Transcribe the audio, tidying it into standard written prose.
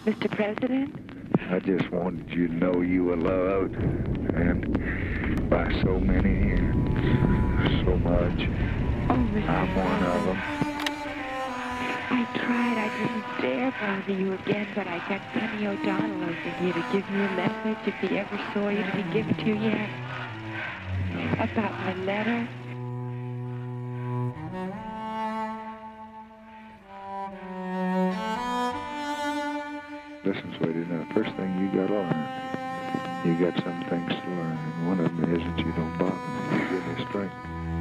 Mr. President? I just wanted you to know you were loved, and by so many, and so much. Oh, Mr. I'm one of them. I tried. I didn't dare bother you again, but I got Sonny O'Donnell over here to give you a message. If he ever saw you, did he give it to you yet? About my letter? Listen, sweetie, now, first thing you got to learn, you got some things to learn, and one of them is that you don't bother me. You give me strength.